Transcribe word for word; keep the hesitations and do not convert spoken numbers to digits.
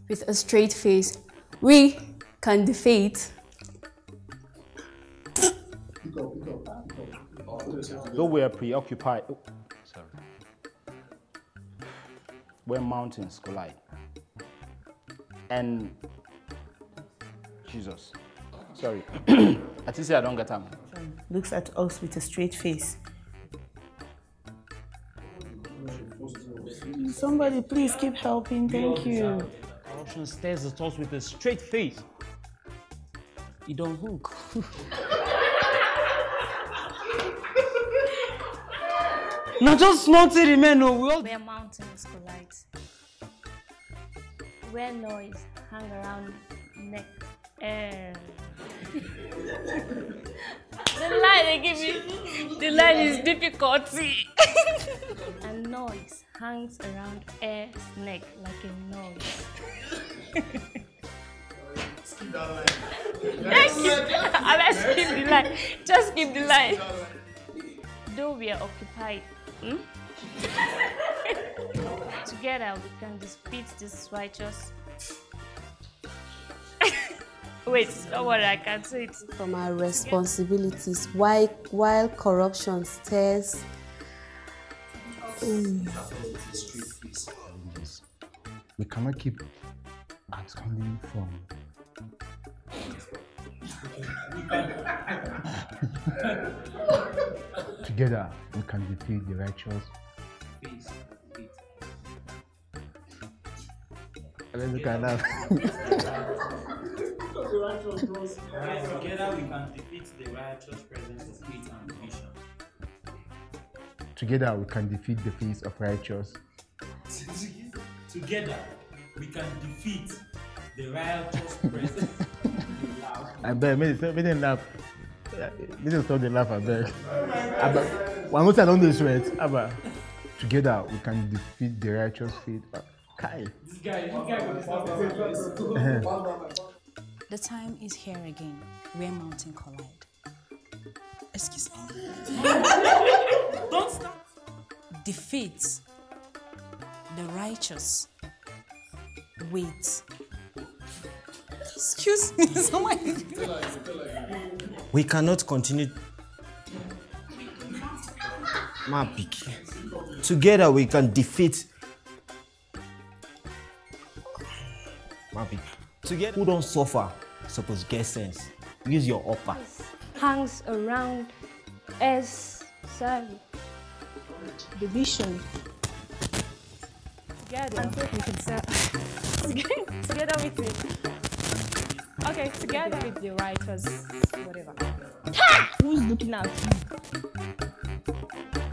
with a straight face, we can defeat. Though we are preoccupied, oh, sorry, where mountains collide. And Jesus, sorry, I think I don't get them. Looks at us with a straight face. Somebody please keep helping, thank you. Corruption stares at us with a straight face. You don't hook. Not just not to remain, no, we all... Where mountains collide. Where noise hang around neck. Uh, the line they give me, the line is difficulty. And noise hangs around air's neck like a noise. Skip that line. Let's skip the line. Just skip the line. Though we are occupied, hmm? Together we can defeat this righteous. Wait, don't worry, I can't say it. From our responsibilities while, while corruption stares. Mm. We cannot keep absconding from. Together, we can defeat the righteous. Let's look at that. Together, we can defeat the righteous presence of faith and vision. Together, we can defeat the face of righteous. Together, we can defeat the righteous presence. I beg, me didn't laugh. Me didn't stop the laugh, I beg. One more time, I don't do sweat. Abba. Together, we can defeat the righteous faith. Kai. This guy, this guy will stop. The time is here again, where mountains collide. Excuse me. Don't stop. Defeat the righteous. Wait. Excuse me, someone. We cannot continue. Mapik. Together we can defeat. Mapik. Together who don't suffer, suppose get sense. Use your upper. Hangs around as sorry. The vision. Together we can sell. Together with it. Okay, together with the righteous, whatever. Who's looking at you?